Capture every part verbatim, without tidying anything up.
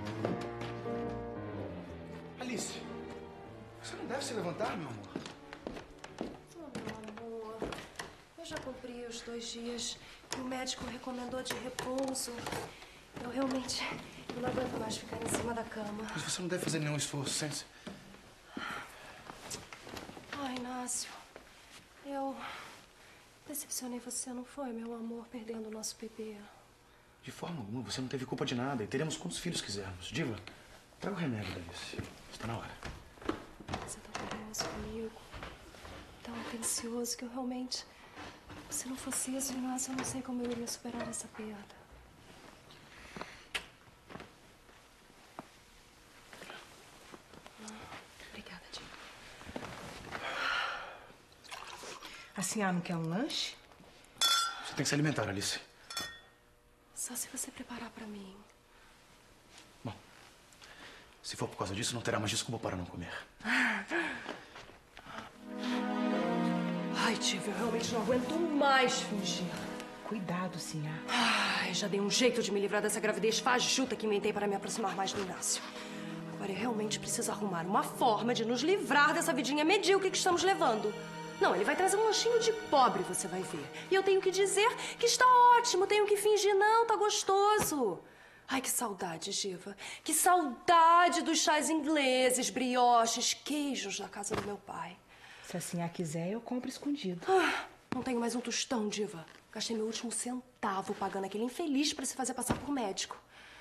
Alice, você não deve se levantar, meu amor. Oh, meu amor, eu já cumpri os dois dias que o médico recomendou de repouso. Eu realmente eu não aguento mais ficar em cima da cama. Mas você não deve fazer nenhum esforço, sente-se. Ai, Inácio, eu decepcionei você, não foi, meu amor, perdendo o nosso bebê? De forma alguma, você não teve culpa de nada e teremos quantos filhos quisermos. Diva, traga o remédio da Alice. Está na hora. Você tá curioso comigo, tão atencioso que eu realmente... Se não fosse isso, Inácio, eu não sei como eu iria superar essa perda. Obrigada, Diva. A senhora não quer um lanche? Você tem que se alimentar, Alice. Só se você preparar pra mim. Bom, se for por causa disso, não terá mais desculpa para não comer. Ai, Diva, eu realmente não aguento mais fingir. Cuidado, senhora. Ai, já dei um jeito de me livrar dessa gravidez fajuta que inventei para me aproximar mais do Inácio. Agora eu realmente preciso arrumar uma forma de nos livrar dessa vidinha medíocre que estamos levando. Não, ele vai trazer um lanchinho de pobre, você vai ver. E eu tenho que dizer que está ótimo, tenho que fingir, não, tá gostoso. Ai, que saudade, Diva. Que saudade dos chás ingleses, brioches, queijos da casa do meu pai. Se a senhora quiser, eu compro escondido. Ah, não tenho mais um tostão, Diva. Gastei meu último centavo pagando aquele infeliz para se fazer passar por médico.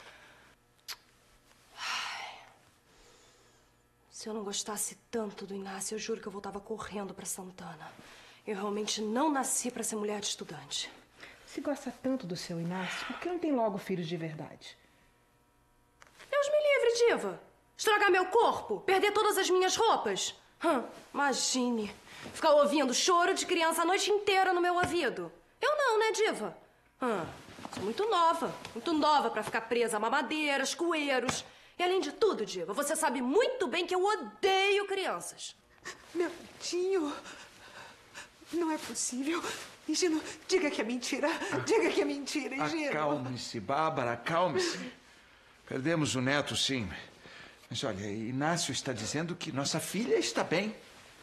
Ai. Se eu não gostasse tanto do Inácio, eu juro que eu voltava correndo para Santana. Eu realmente não nasci para ser mulher de estudante. Se gosta tanto do seu Inácio, por que não tem logo filhos de verdade? Deus me livre, Diva. Estragar meu corpo? Perder todas as minhas roupas? Hum, imagine. Ficar ouvindo choro de criança a noite inteira no meu ouvido. Eu não, né, Diva? Hum, sou muito nova. Muito nova pra ficar presa a mamadeiras, coeiros. E além de tudo, Diva, você sabe muito bem que eu odeio crianças. Meu netinho, não é possível. Higino, diga que é mentira. Ah, diga que é mentira, Higino. Acalme-se, Bárbara, acalme-se. Perdemos o neto, sim. Mas olha, Inácio está dizendo que nossa filha está bem.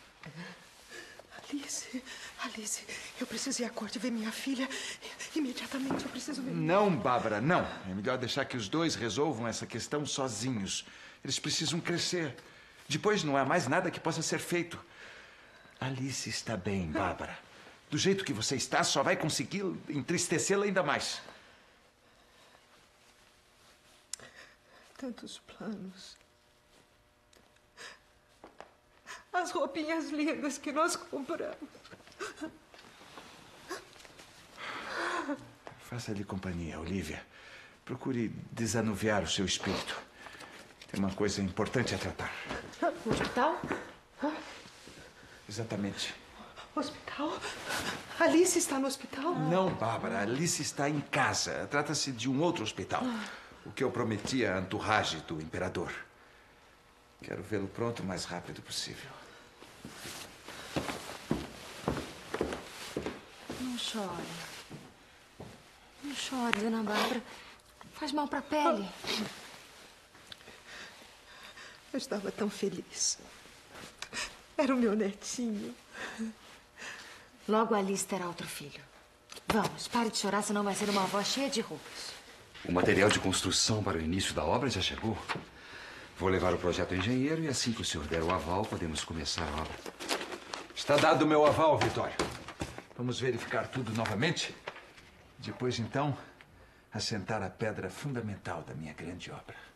Alice, Alice, eu preciso ir à corte ver minha filha. Imediatamente, eu preciso ver. Não, Bárbara, não. É melhor deixar que os dois resolvam essa questão sozinhos. Eles precisam crescer. Depois não há mais nada que possa ser feito. Alice está bem, Bárbara. Do jeito que você está, só vai conseguir entristecê-la ainda mais. Tantos planos. As roupinhas lindas que nós compramos. Faça-lhe companhia, Olivia. Procure desanuviar o seu espírito. Tem uma coisa importante a tratar. No hospital? Exatamente. Hospital? Alice está no hospital? Não, Bárbara. Alice está em casa. Trata-se de um outro hospital. O que eu prometi à entourage do imperador. Quero vê-lo pronto o mais rápido possível. Não chore. Não chore, dona Bárbara. Faz mal pra pele. Eu estava tão feliz. Era o meu netinho. Logo a Alice terá outro filho. Vamos, pare de chorar, senão vai ser uma avó cheia de roupas. O material de construção para o início da obra já chegou. Vou levar o projeto ao engenheiro e assim que o senhor der o aval, podemos começar a obra. Está dado o meu aval, Vitório. Vamos verificar tudo novamente. Depois, então, assentar a pedra fundamental da minha grande obra.